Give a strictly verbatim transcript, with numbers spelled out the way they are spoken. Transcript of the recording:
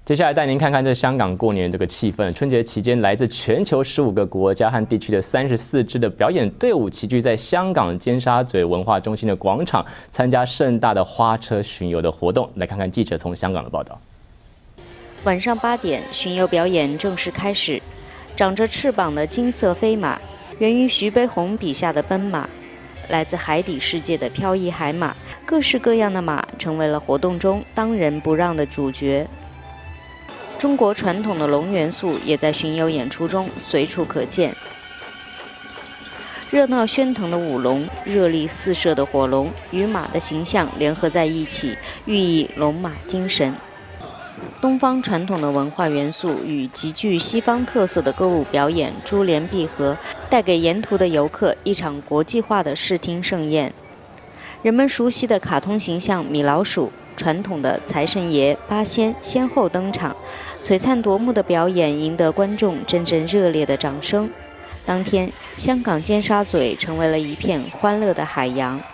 接下来带您看看这香港过年这个气氛。春节期间，来自全球十五个国家和地区的三十四支的表演队伍齐聚在香港尖沙咀文化中心的广场，参加盛大的花车巡游的活动。来看看记者从香港的报道。 晚上八点，巡游表演正式开始。长着翅膀的金色飞马，源于徐悲鸿笔下的奔马。来自海底世界的飘逸海马，各式各样的马成为了活动中当仁不让的主角。中国传统的龙元素也在巡游演出中随处可见。热闹喧腾的舞龙，热力四射的火龙与马的形象联合在一起，寓意龙马精神。东方传统的文化元素与极具西方特色的歌舞表演珠联璧合，带给沿途的游客一场国际化的视听盛宴。人们熟悉的卡通形象米老鼠，传统的财神爷、八仙先后登场，璀璨夺目的表演赢得观众阵阵热烈的掌声。当天，香港尖沙咀成为了一片欢乐的海洋。